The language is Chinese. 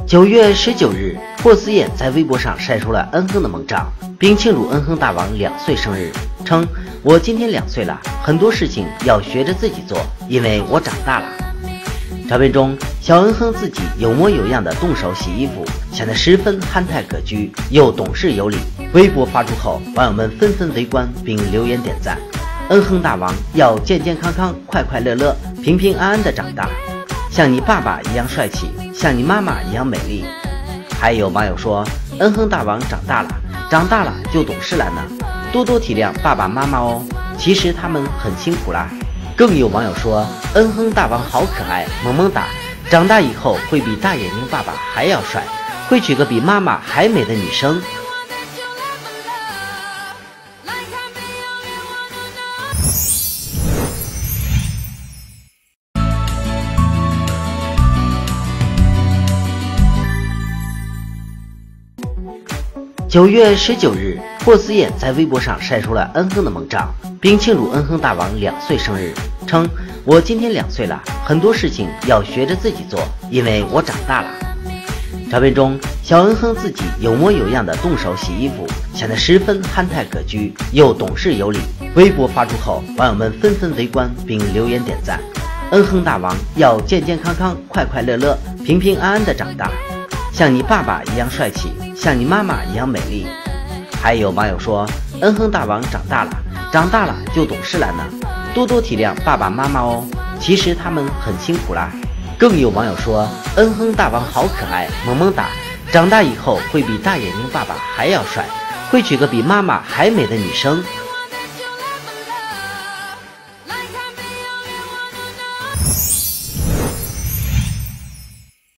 9月19日，霍思燕在微博上晒出了恩亨的萌照，并庆祝恩亨大王2岁生日，称我今天2岁了，很多事情要学着自己做，因为我长大了。照片中，小恩亨自己有模有样的动手洗衣服，显得十分憨态可掬，又懂事有礼。微博发出后，网友们纷纷围观并留言点赞。恩亨大王要健健康康、快快乐乐、平平安安的长大，像你爸爸一样帅气，像你妈妈一样美丽。还有网友说，恩亨大王长大了，长大了就懂事了呢，多多体谅爸爸妈妈哦，其实他们很辛苦啦。更有网友说，恩亨大王好可爱，萌萌哒，长大以后会比大眼睛爸爸还要帅，会娶个比妈妈还美的女生。9月19日，霍思燕在微博上晒出了恩亨的萌照，并庆祝恩亨大王2岁生日，称我今天2岁了，很多事情要学着自己做，因为我长大了。照片中，小恩亨自己有模有样的动手洗衣服，显得十分憨态可掬，又懂事有礼。微博发出后，网友们纷纷围观并留言点赞。恩亨大王要健健康康、快快乐乐、平平安安的长大，像你爸爸一样帅气，像你妈妈一样美丽。还有网友说，恩亨大王长大了，长大了就懂事了呢，多多体谅爸爸妈妈哦，其实他们很辛苦啦。更有网友说，恩亨大王好可爱，萌萌哒，长大以后会比大眼睛爸爸还要帅，会娶个比妈妈还美的女生。